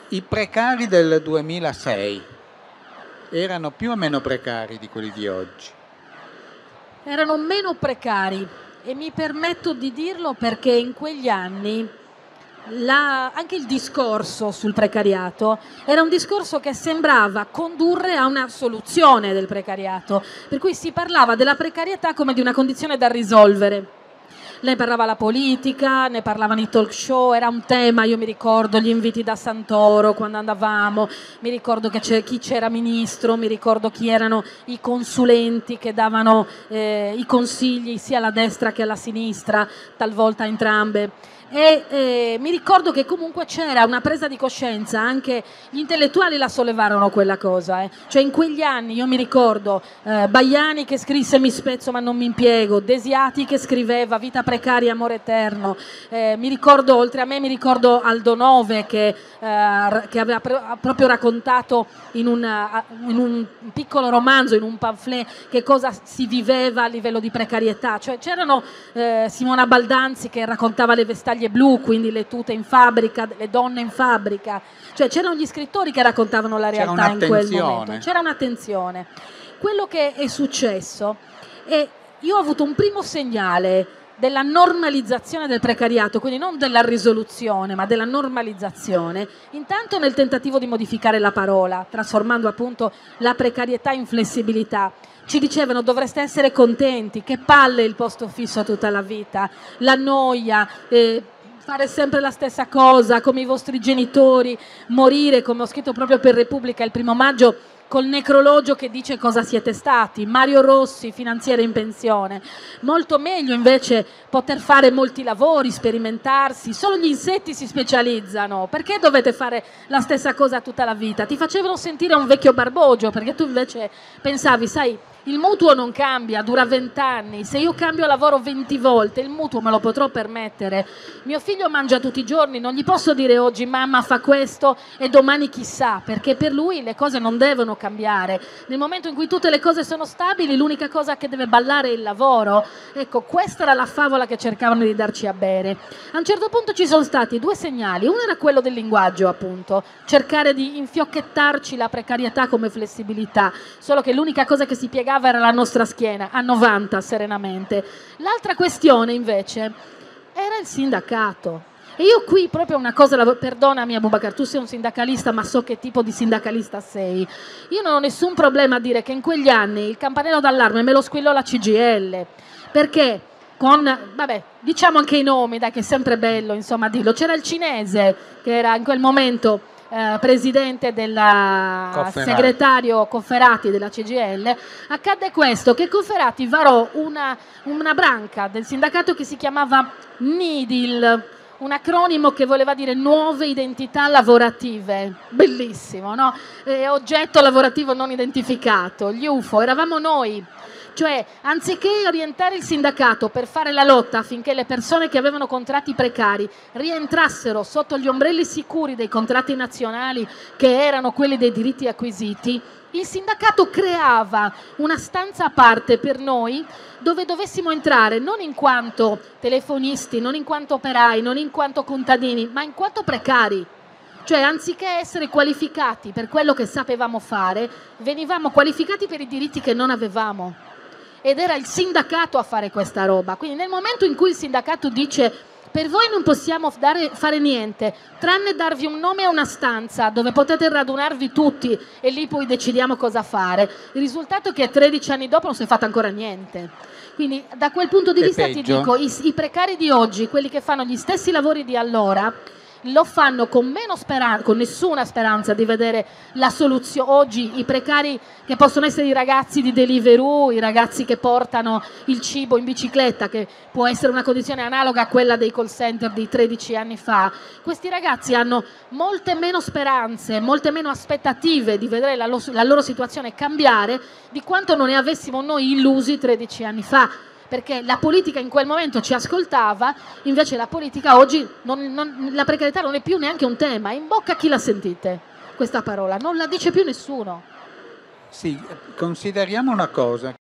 I precari del 2006 erano più o meno precari di quelli di oggi? Erano meno precari, e mi permetto di dirlo perché in quegli anni anche il discorso sul precariato era un discorso che sembrava condurre a una soluzione del precariato, per cui si parlava della precarietà come di una condizione da risolvere. Ne parlava la politica, ne parlavano i talk show, era un tema, io mi ricordo gli inviti da Santoro quando andavamo, mi ricordo chi c'era ministro, mi ricordo chi erano i consulenti che davano i consigli sia alla destra che alla sinistra, talvolta entrambe. E mi ricordo che comunque c'era una presa di coscienza, anche gli intellettuali la sollevarono quella cosa, Cioè in quegli anni io mi ricordo Baiani che scrisse Mi spezzo ma non mi impiego, Desiati che scriveva Vita precaria, amore eterno, mi ricordo, oltre a me mi ricordo Aldo Nove che aveva proprio raccontato in un piccolo romanzo, in un pamphlet, che cosa si viveva a livello di precarietà. Cioè c'erano Simona Baldanzi che raccontava le vestaglie blu, quindi le tute in fabbrica, le donne in fabbrica, cioè c'erano gli scrittori che raccontavano la realtà in quel momento, c'era un'attenzione. Quello che è successo è, io ho avuto un primo segnale della normalizzazione del precariato, quindi non della risoluzione ma della normalizzazione, intanto nel tentativo di modificare la parola, trasformando appunto la precarietà in flessibilità. Ci dicevano dovreste essere contenti, che palle il posto fisso tutta la vita, la noia, fare sempre la stessa cosa come i vostri genitori, morire, come ho scritto proprio per Repubblica il 1° maggio, col necrologio che dice cosa siete stati, Mario Rossi, finanziere in pensione. Molto meglio invece poter fare molti lavori, sperimentarsi, solo gli insetti si specializzano, perché dovete fare la stessa cosa tutta la vita? Ti facevano sentire un vecchio barbogio, perché tu invece pensavi, sai, il mutuo non cambia, dura 20 anni, se io cambio lavoro 20 volte il mutuo me lo potrò permettere, mio figlio mangia tutti i giorni, non gli posso dire oggi mamma fa questo e domani chissà, perché per lui le cose non devono cambiare. Nel momento in cui tutte le cose sono stabili, l'unica cosa che deve ballare è il lavoro. Ecco, questa era la favola che cercavano di darci a bere. A un certo punto ci sono stati 2 segnali, uno era quello del linguaggio, appunto, cercare di infiocchettarci la precarietà come flessibilità, solo che l'unica cosa che si piegava era la nostra schiena, a 90 serenamente. L'altra questione invece era il sindacato. E io qui proprio una cosa, perdonami Abubakar, tu sei un sindacalista ma so che tipo di sindacalista sei. Io non ho nessun problema a dire che in quegli anni il campanello d'allarme me lo squillò la CGIL, perché vabbè, diciamo anche i nomi, dai, che è sempre bello, insomma, dirlo. C'era il cinese che era in quel momento presidente segretario Cofferati della CGIL. Accadde questo, che Cofferati varò una branca del sindacato che si chiamava NIDIL, un acronimo che voleva dire nuove identità lavorative, bellissimo, no? Oggetto lavorativo non identificato, gli UFO, eravamo noi. Cioè, anziché orientare il sindacato per fare la lotta affinché le persone che avevano contratti precari rientrassero sotto gli ombrelli sicuri dei contratti nazionali, che erano quelli dei diritti acquisiti, il sindacato creava una stanza a parte per noi dove dovessimo entrare non in quanto telefonisti, non in quanto operai, non in quanto contadini, ma in quanto precari. Cioè, anziché essere qualificati per quello che sapevamo fare, venivamo qualificati per i diritti che non avevamo. Ed era il sindacato a fare questa roba. Quindi nel momento in cui il sindacato dice per voi non possiamo fare niente tranne darvi un nome e una stanza dove potete radunarvi tutti e lì poi decidiamo cosa fare, il risultato è che 13 anni dopo non si è fatto ancora niente. Quindi da quel punto di vista ti dico, i precari di oggi, quelli che fanno gli stessi lavori di allora, lo fanno con meno speranza, con nessuna speranza di vedere la soluzione. Oggi i precari che possono essere i ragazzi di Deliveroo, i ragazzi che portano il cibo in bicicletta, che può essere una condizione analoga a quella dei call center di 13 anni fa, questi ragazzi hanno molte meno speranze, molte meno aspettative di vedere la loro situazione cambiare di quanto non ne avessimo noi illusi 13 anni fa. Perché la politica in quel momento ci ascoltava, invece la politica oggi, la precarietà non è più neanche un tema. In bocca a chi la sentite questa parola? Non la dice più nessuno. Sì, consideriamo una cosa,